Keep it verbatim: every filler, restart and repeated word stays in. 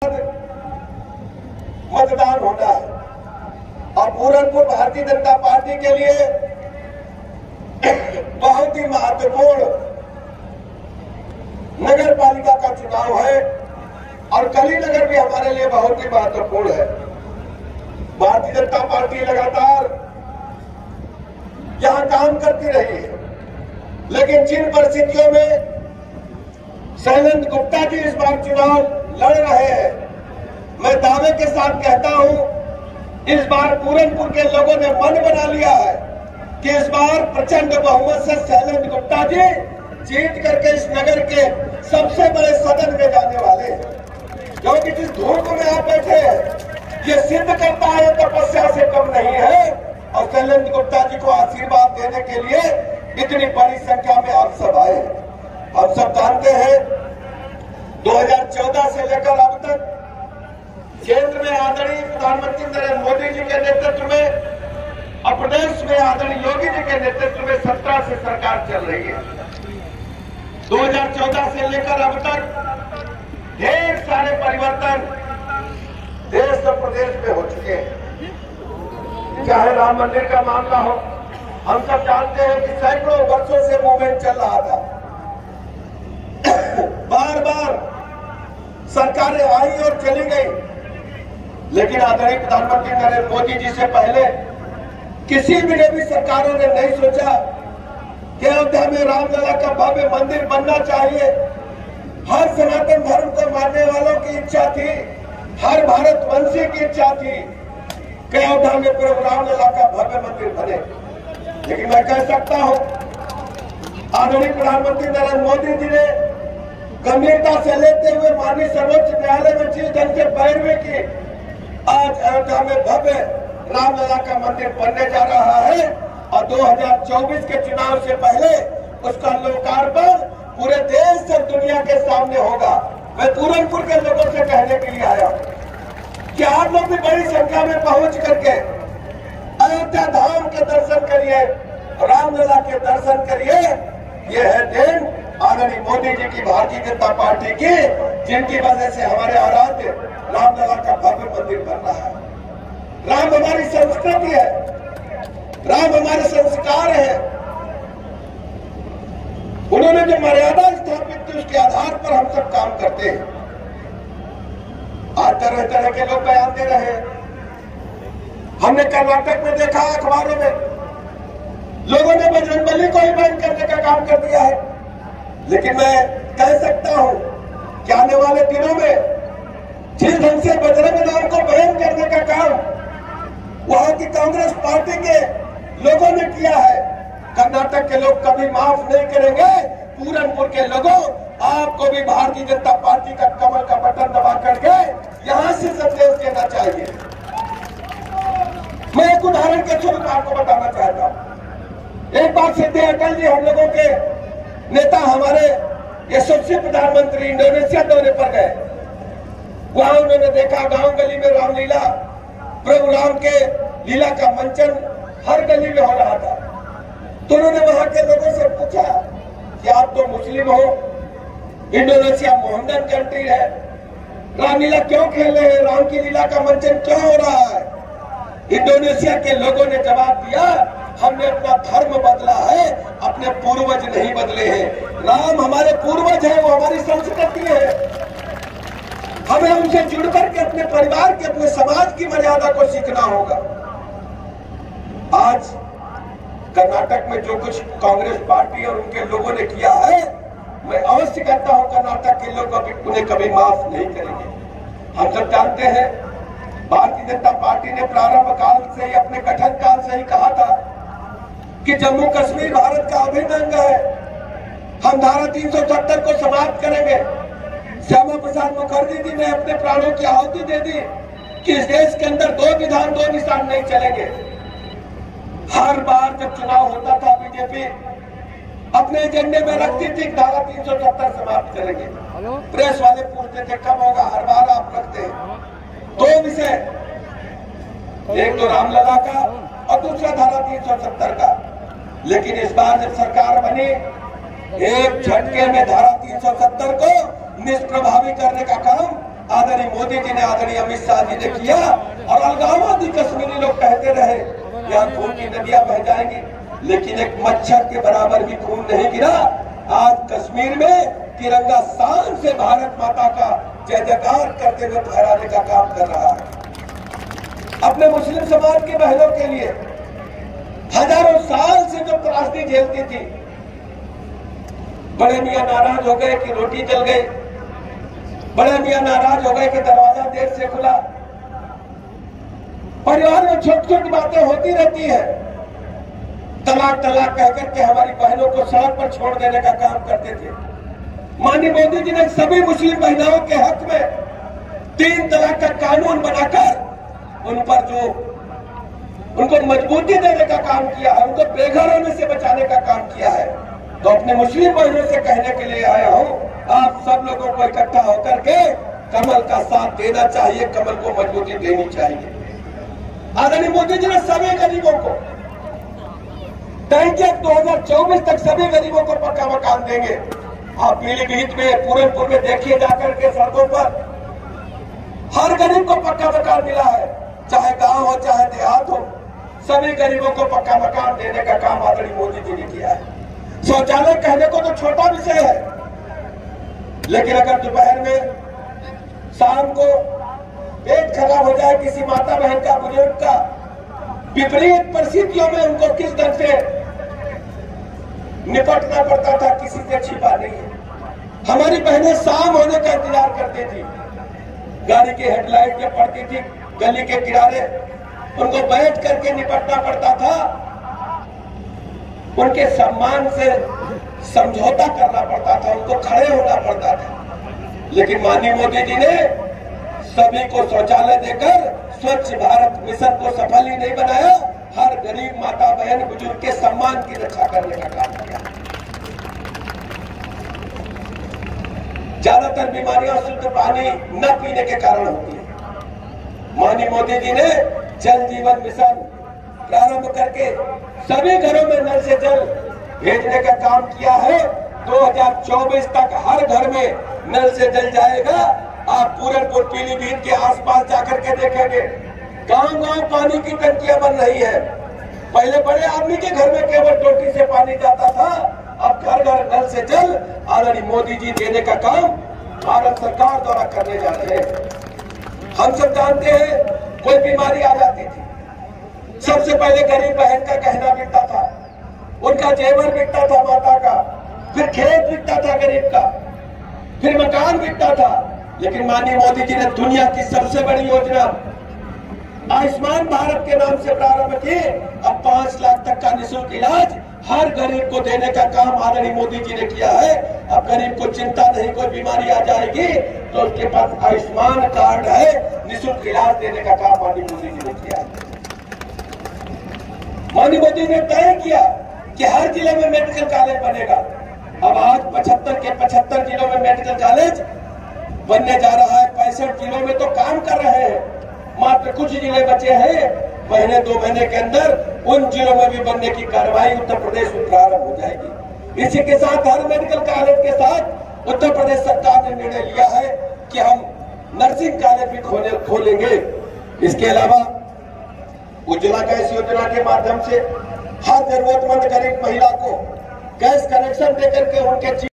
मतदान होना है और पूरनपुर भारतीय जनता पार्टी के लिए बहुत ही महत्वपूर्ण नगर पालिका का चुनाव है और कली नगर भी हमारे लिए बहुत ही महत्वपूर्ण है। भारतीय जनता पार्टी लगातार यहां काम करती रही है, लेकिन जिन परिस्थितियों में शैलेंद्र गुप्ता जी इस बार चुनाव लड़ रहे हैं, मैं दावे के साथ कहता हूं इस बार पूरनपुर के लोगों ने मन बना लिया है कि इस बार प्रचंड बहुमत से शैलेंद्र गुप्ता जी जीत करके इस नगर के सबसे बड़े सदन में जाने वाले हैं। क्योंकि जिस धूप में आप बैठे हैं ये सिद्ध करता है तपस्या से कम नहीं है और शैलेंद्र गुप्ता जी को आशीर्वाद देने के लिए इतनी बड़ी संख्या में आप सब आए। हम सब जानते हैं दो हज़ार चौदह से लेकर अब तक केंद्र में आदरणीय प्रधानमंत्री नरेंद्र मोदी जी के नेतृत्व में और प्रदेश में आदरणीय योगी जी के नेतृत्व में सत्रह से सरकार चल रही है। दो हज़ार चौदह से लेकर अब तक ढेर सारे परिवर्तन देश और प्रदेश में हो चुके हैं। चाहे राम मंदिर का मामला हो, हम सब जानते हैं कि सैकड़ों वर्षों से मूवमेंट चल रहा था। बार बार सरकारें आई और चली गई, लेकिन आदरणीय प्रधानमंत्री नरेंद्र मोदी जी से पहले किसी भी ने भी सरकारों ने नहीं सोचा कि अयोध्या में रामलला का भव्य मंदिर बनना चाहिए। हर सनातन धर्म को मानने वालों की इच्छा थी, हर भारतवंशी की इच्छा थी कि अयोध्या में प्रभु रामलला का भव्य मंदिर बने। लेकिन मैं कह सकता हूं आदरणीय प्रधानमंत्री नरेंद्र मोदी जी ने गंभीरता से लेते हुए माननीय सर्वोच्च न्यायालय में जिस ढंग से पैरवी की, आज अयोध्या में भव्य रामलला का मंदिर बनने जा रहा है और दो हज़ार चौबीस के चुनाव से पहले उसका लोकार्पण पूरे देश और दुनिया के सामने होगा। मैं पूरनपुर के लोगों से कहने के लिए आया कि आप लोग भी बड़ी संख्या में पहुंच करके अयोध्या धाम के दर्शन करिए, रामलला के दर्शन करिए। यह है देन आदरणीय मोदी जी की, भारतीय जनता पार्टी की, जिनकी वजह से हमारे आराध्य रामलला का भव्य मंदिर बन रहा है। राम हमारी संस्कृति है, राम हमारे संस्कार है। उन्होंने जो मर्यादा स्थापित की उसके आधार पर हम सब काम करते हैं। आज तरह तरह के लोग बयान दे रहे हैं। हमने कर्नाटक में देखा अखबारों में लोगों ने बजरंगबली को ही बैन करने का काम कर दिया है। लेकिन मैं कह सकता हूं कि आने वाले दिनों में जिस ढंग से बजरंग नाम को बैन करने का काम वहां की कांग्रेस पार्टी के लोगों ने किया है, कर्नाटक के लोग कभी माफ नहीं करेंगे। पूरनपुर के लोगों, आपको भी भारतीय जनता पार्टी का कमल का बटन दबा करके यहां से संदेश देना चाहिए। मैं एक उदाहरण के स्वरूप आपको बताना चाहता हूं। एक बार सिद्धि अटल जी हम लोगों के नेता, हमारे यशस्वी प्रधानमंत्री इंडोनेशिया दौरे पर गए। वहां उन्होंने देखा गांव गली में रामलीला, प्रभु राम के लीला का मंचन हर गली में हो रहा था। तो उन्होंने वहां के लोगों से पूछा कि आप तो मुस्लिम हो, इंडोनेशिया मोहम्मदन कंट्री है, रामलीला क्यों खेल रहे हैं, राम की लीला का मंचन क्यों हो रहा है? इंडोनेशिया के लोगों ने जवाब दिया, हमने अपना धर्म बदला है, अपने पूर्वज नहीं बदले हैं। राम हमारे पूर्वज है, वो हमारी संस्कृति है। हमें उनसे जुड़ करके अपने परिवार के, अपने समाज की मर्यादा को सीखना होगा। आज कर्नाटक में जो कुछ कांग्रेस पार्टी और उनके लोगों ने किया है, मैं अवश्य कहता हूं कर्नाटक के लोग अभी उन्हें कभी माफ नहीं करेंगे। हम सब जानते हैं भारतीय जनता पार्टी ने प्रारंभ काल से ही, अपने गठन काल से ही कहा था कि जम्मू कश्मीर भारत का अभिन्न अंग है, हम धारा तीन सौ सत्तर को समाप्त करेंगे। श्यामा प्रसाद मुखर्जी जी ने अपने प्राणों की आहुति दे दी कि इस देश के अंदर दो विधान दो निशान नहीं चलेंगे। हर बार जब चुनाव होता था बीजेपी अपने एजेंडे में रखती थी धारा तीन सौ सत्तर समाप्त करेंगे। प्रेस वाले पूछते थे कब होगा, हर बार आप रखते हैं दो विषय, एक तो रामलला का और दूसरा धारा तीन सौ सत्तर का। लेकिन इस बार जब सरकार बनी, एक झटके में धारा तीन सौ सत्तर को निष्प्रभावी करने का काम आदरणीय मोदी जी ने, आदरणीय अमित शाह जी ने किया। और अलगाववादी कश्मीरी लोग कहते रहे यहाँ खून की नदियां बह जाएंगी, लेकिन एक मच्छर के बराबर भी खून नहीं गिरा। आज कश्मीर में तिरंगा शान से भारत माता का जय जयकार करते हुए फहराने का काम कर रहा है। अपने मुस्लिम समाज के बहनों के लिए हजारों साल से जो त्रासदी झेलती थी, बड़े मियां नाराज हो गए कि रोटी जल गई, बड़े मियां नाराज हो गए कि दरवाजा देर से खुला। परिवार में छोटी छोटी बातें होती रहती है। तलाक तलाक कहकर के हमारी बहनों को सड़क पर छोड़ देने का काम करते थे। माननीय मोदी जी ने सभी मुस्लिम महिलाओं के हक में तीन तलाक का कानून बनाकर उन पर जो उनको मजबूती देने का काम किया है, उनको बेघर होने से बचाने का काम किया है। तो अपने मुस्लिम बहनों से कहने के लिए आया हूं, आप सब लोगों को इकट्ठा होकर के कमल का साथ देना चाहिए, कमल को मजबूती देनी चाहिए। आदरणीय मोदी जी ने सभी गरीबों को तय किया दो हजार चौबीस तक सभी गरीबों को पक्का मकान देंगे। आप पीलीभीत में, पूरनपुर में देखिए जाकर के सड़कों पर हर गरीब को पक्का मकान मिला है, चाहे गांव हो चाहे देहात हो, सभी गरीबों को पक्का मकान देने का काम आदरणीय मोदी जी ने किया है। शौचालय कहने को तो छोटा विषय है, लेकिन अगर दोपहर में, शाम को पेट खराब हो जाए किसी माता बहन का, बुजुर्ग का, विपरीत परिस्थितियों में उनको किस ढंग से निपटना पड़ता था, किसी से छिपा नहीं है। हमारी बहनें शाम होने का इंतजार करती थी, गाड़ी की हेडलाइट जब पड़ती थी गली के किनारे, उनको बैठ करके निपटना पड़ता था, उनके सम्मान से समझौता करना पड़ता था, उनको खड़े होना पड़ता था। लेकिन माननीय मोदी जी ने सभी को शौचालय देकर स्वच्छ भारत मिशन को सफल ही नहीं बनाया, हर गरीब माता बहन बुजुर्ग के सम्मान की रक्षा करने का काम किया। ज्यादातर बीमारियां शुद्ध पानी न पीने के कारण होती है। माननीय मोदी जी ने जल जीवन मिशन प्रारंभ करके सभी घरों में नल से जल भेजने का काम किया है। दो हजार चौबीस तक हर घर में नल से जल जाएगा। आप पूरनपुर, पीलीभीत के आसपास जाकर के देखेंगे, गांव गांव पानी की टंकियां बन रही है। पहले बड़े आदमी के घर में केवल टोटी से पानी जाता था, अब घर घर नल से जल आदरणीय मोदी जी देने का काम भारत सरकार द्वारा करने जा रहे हैं। हम सब जानते हैं, कोई बीमारी आ जाती थी, सबसे पहले गरीब बहन का गहना बिकता था, उनका जेवर बिकता था माता का, फिर खेत बिकता था गरीब का, फिर मकान बिकता था। लेकिन माननीय मोदी जी ने दुनिया की सबसे बड़ी योजना आयुष्मान भारत के नाम से प्रारंभ की। अब पांच लाख तक का निःशुल्क इलाज हर गरीब को देने का काम आदरणीय मोदी जी ने किया है। अब गरीब को चिंता नहीं, कोई बीमारी आ जाएगी तो उसके पास आयुष्मान कार्ड है, निःशुल्क इलाज देने का काम माननीय मोदी जी ने किया है। माननीय मोदी ने तय किया कि हर जिले में मेडिकल कॉलेज बनेगा। अब आज पचहत्तर के पचहत्तर जिलों में मेडिकल कॉलेज बनने जा रहा है। पैंसठ जिलों में तो काम कर रहे हैं, मात्र कुछ जिले बचे हैं। महीने दो महीने के अंदर उन जिलों में भी बनने की कार्रवाई उत्तर प्रदेश में प्रारंभ हो जाएगी। इसी के साथ हर मेडिकल कॉलेज के साथ उत्तर प्रदेश सरकार ने निर्णय लिया है कि हम नर्सिंग कॉलेज भी खोले खोलेंगे। इसके अलावा उज्ज्वला गैस योजना के माध्यम से हर जरूरतमंद गरीब महिला को गैस कनेक्शन देकर के उनके